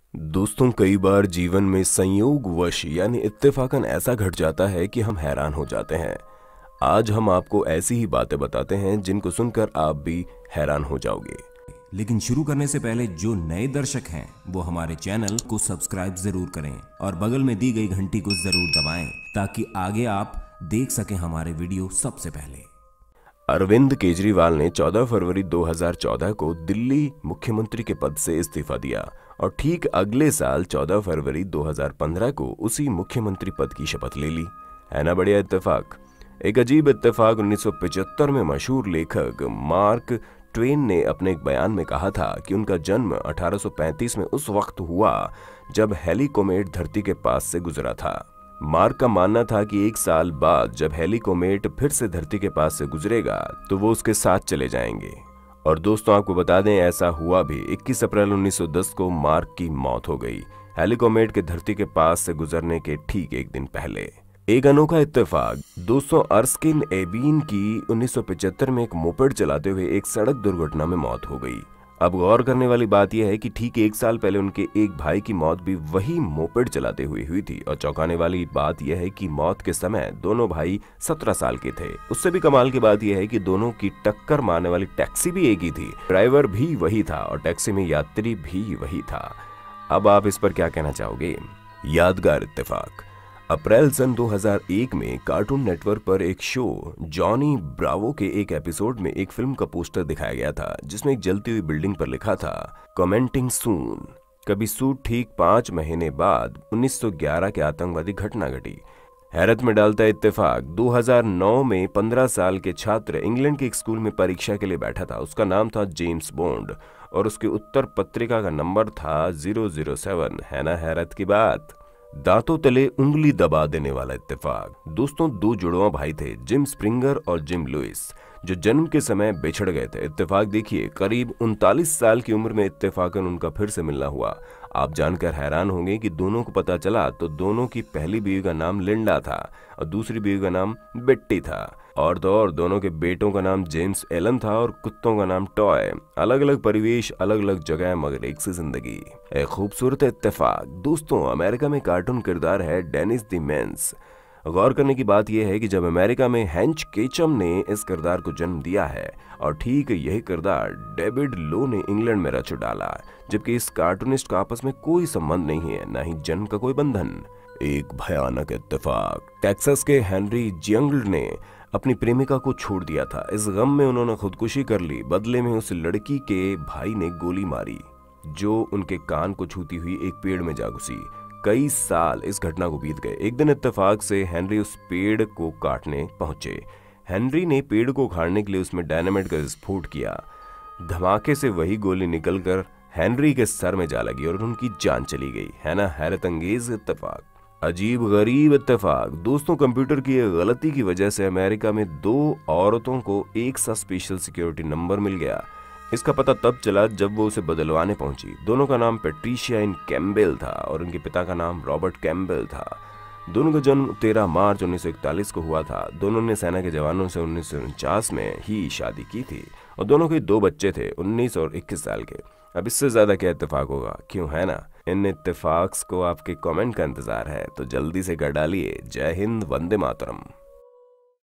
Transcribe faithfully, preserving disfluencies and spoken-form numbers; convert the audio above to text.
दोस्तों, कई बार जीवन में संयोगवश यानी इत्तेफाकन ऐसा घट जाता है कि हम हैरान हो जाते हैं। आज हम आपको ऐसी ही बातें बताते हैं जिनको सुनकर आप भी हैरान हो जाओगे। लेकिन शुरू करने से पहले जो नए दर्शक हैं वो हमारे चैनल को सब्सक्राइब जरूर करें और बगल में दी गई घंटी को जरूर दबाएं ताकि आगे आप देख सकें हमारे वीडियो सबसे पहले। अरविंद केजरीवाल ने चौदह फरवरी दो हज़ार चौदह को दिल्ली मुख्यमंत्री के पद से इस्तीफा दिया और ठीक अगले साल चौदह फरवरी दो हज़ार पंद्रह को उसी मुख्यमंत्री पद की शपथ ले ली। है ना बढ़िया इत्तेफाक। एक अजीब इत्तेफाक उन्नीस सौ पचहत्तर में मशहूर लेखक मार्क ट्वेन ने अपने एक बयान में कहा था कि उनका जन्म अठारह सौ पैंतीस में उस वक्त हुआ जब हेलिकोमेट धरती के पास से गुजरा था। मार्क का मानना था कि एक साल बाद जब हेलिकोमेट फिर से धरती के पास से गुजरेगा तो वो उसके साथ चले जाएंगे। और दोस्तों, आपको बता दें ऐसा हुआ भी। इक्कीस अप्रैल उन्नीस सौ दस को मार्क की मौत हो गई, हेलिकोमेट के धरती के पास से गुजरने के ठीक एक दिन पहले। एक अनोखा इत्तेफाक दोस्तों, अर्स्किन एबीन की उन्नीस सौ पचहत्तर में एक मोपेड चलाते हुए एक सड़क दुर्घटना में मौत हो गई। अब गौर करने वाली बात यह है कि ठीक एक साल पहले उनके एक भाई की मौत भी वही मोपेड चलाते हुए हुई थी। और चौंकाने वाली बात यह है कि मौत के समय दोनों भाई सत्रह साल के थे। उससे भी कमाल की बात यह है कि दोनों की टक्कर मारने वाली टैक्सी भी एक ही थी, ड्राइवर भी वही था और टैक्सी में यात्री भी वही था। अब आप इस पर क्या कहना चाहोगे? यादगार इत्तेफाक। अप्रैल सन दो हज़ार एक में कार्टून नेटवर्क पर एक शो जॉनी ब्रावो के एक एपिसोड में एक फिल्म का पोस्टर दिखाया गया था जिसमें एक जलती हुई बिल्डिंग पर लिखा था कमेंटिंग सून। कभी सूट ठीक पांच महीने बाद उन्नीस सौ ग्यारह के आतंकवादी घटना घटी। हैरत में डालता है इत्तेफाक, दो हज़ार नौ में पंद्रह साल के छात्र इंग्लैंड के एक स्कूल में परीक्षा के लिए बैठा था। उसका नाम था जेम्स बॉन्ड और उसके उत्तर पत्रिका का नंबर था ज़ीरो ज़ीरो सेवन। है ना हैरत की बात। दांतों तले उंगली दबा देने वाला इत्तेफाक। दोस्तों, दो जुड़वा भाई थे, जिम स्प्रिंगर और जिम लुइस, जो जन्म के समय बिछड़ गए थे। इत्तेफाक देखिए, करीब उनतालीस साल की उम्र में इत्तेफाकन उनका फिर से मिलना हुआ। आप जानकर हैरान होंगे कि दोनों को पता चला तो दोनों की पहली बीवी का नाम लिंडा था और दूसरी बीवी का नाम बेट्टी था। और तो और दोनों के बेटों का नाम जेम्स एलन था और कुत्तों का नाम टॉय। अलग अलग परिवेश, अलग अलग जगह, मगर एक सी जिंदगी। एक खूबसूरत इत्तेफाक। दोस्तों, अमेरिका में कार्टून किरदार है डेनिस द मेंस। गौर करने की बात यह है कि जब अमेरिका में हैंच केचम ने इस किरदार को जन्म दिया है और ठीक यही किरदार डेविड लो ने इंग्लैंड में रच डाला, जबकि इस कार्टूनिस्ट का आपस में कोई संबंध नहीं है, न ही जन्म का कोई बंधन। एक भयानक इत्तेफाक। टेक्सास के हेनरी जियंगल ने अपनी प्रेमिका को छोड़ दिया था। इस गम में उन्होंने खुदकुशी कर ली। बदले में उस लड़की के भाई ने गोली मारी जो उनके कान को छूती हुई एक पेड़ में जा घुसी। कई साल इस घटना को बीत गए। एक दिन इत्तेफाक से हेनरी उस पेड़ को काटने पहुंचे। हेनरी ने पेड़ को उखाड़ने के लिए उसमें डायनामाइट का विस्फोट किया। धमाके से वही गोली निकलकर हेनरी के सर में जा लगी और उनकी जान चली गई। है ना हैरत अंगेज इत्तेफाक। अजीब गरीब इत्तेफाक। दोस्तों, कंप्यूटर की एक गलती की वजह से अमेरिका में दो औरतों को एक सा स्पेशल सिक्योरिटी नंबर मिल गया। इसका पता तब चला जब वो उसे बदलवाने पहुंची। दोनों का नाम पेट्रिशिया इन कैम्बेल था और उनके पिता का नाम रॉबर्ट कैम्बेल था। दोनों का जन्म तेरह मार्च उन्नीस सौ इकतालीस को हुआ था। दोनों ने सेना के जवानों से उन्नीस सौ उनचास में ही शादी की थी और दोनों के दो बच्चे थे, उन्नीस और इक्कीस साल के। अब इससे ज्यादा क्या इत्तेफाक होगा, क्यों? है ना। इन इत्तेफाक्स को आपके कमेंट का इंतजार है तो जल्दी से कर डालिए। जय हिंद, वंदे मातरम।